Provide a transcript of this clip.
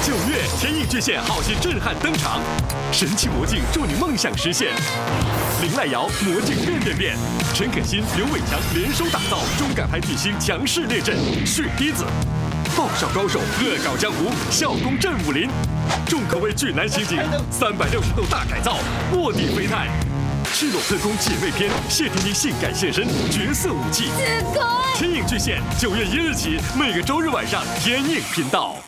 9月，天影巨献好戏震撼登场，神奇魔镜助你梦想实现。林濑遥魔镜变变变，陈可辛、刘伟强联手打造中港台巨星强势列阵，血滴子。爆笑高手恶搞江湖，笑攻镇武林。重口味巨男刑警，360度大改造，卧底飞太。赤裸特工姐妹篇，谢霆锋性感现身，绝色武器。天影巨献，9月1日起，每个周日晚上天影频道。